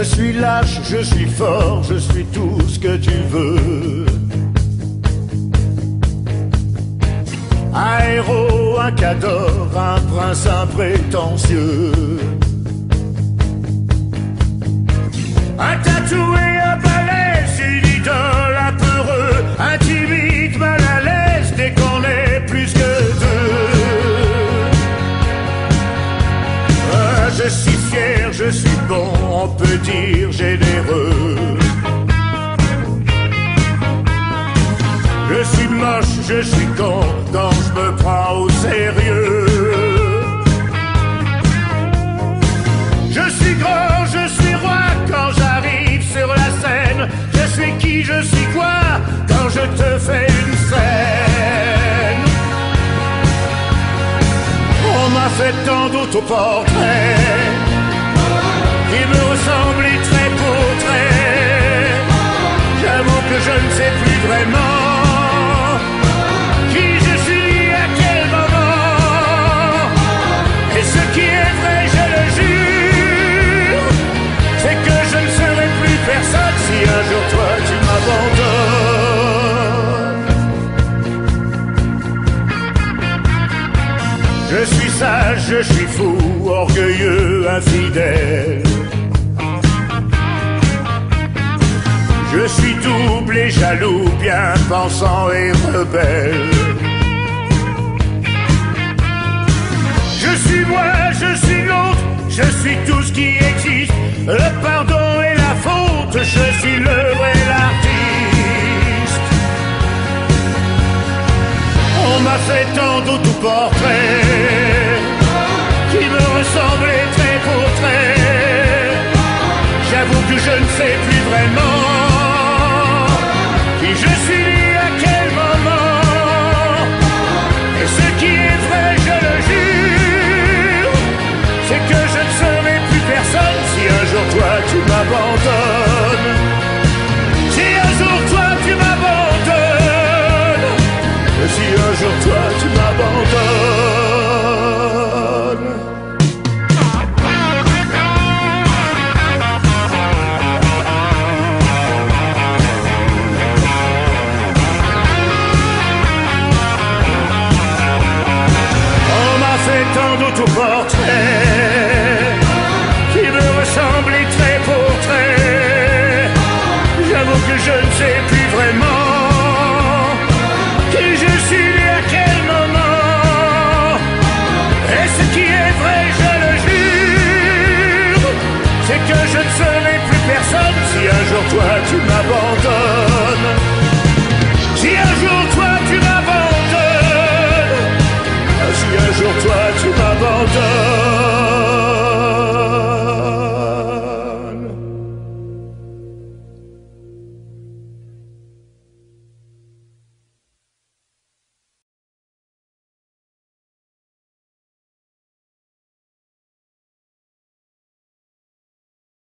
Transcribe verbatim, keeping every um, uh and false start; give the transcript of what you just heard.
suis lâche, je suis fort, je suis tout ce que tu veux. Un héros, un cador, un prince imprétentieux. Un tatoué, un balèze, une idole, un peureux, un timide, mal à l'aise, dès qu'on est plus que deux. Ah, je suis fier, je suis bon, on peut dire généreux. Je suis moche, je suis con, quand je me prends au sérieux. Je suis grand, je suis roi, quand j'arrive sur la scène. Je suis qui, je suis quoi, quand je te fais une scène. On m'a fait tant d'autoportraits qui me ressemblent trait pour trait. J'avoue que je ne sais plus vraiment qui je suis, à quel moment. Et ce qui est vrai, je le jure, c'est que je ne serai plus personne si un jour toi tu m'abandonnes. Je suis sage, je suis fou, orgueilleux, infidèle. Je suis double et jaloux, bien pensant et rebelle. Je suis moi, je suis l'autre, je suis tout ce qui existe. Le pardon et la faute, je suis l'œuvre et l'artiste. On m'a fait tant d'autoportraits qui me ressemblaient trait pour trait. J'avoue que je ne sais plus vraiment qui je suis, à quel moment. Et ce qui est vrai, je le jure, c'est que je ne serai plus personne si un jour toi tu m'abandonnes. Si un jour toi tu m'abandonnes. Si un jour toi tu m'abandonnes. Tant d'autoportraits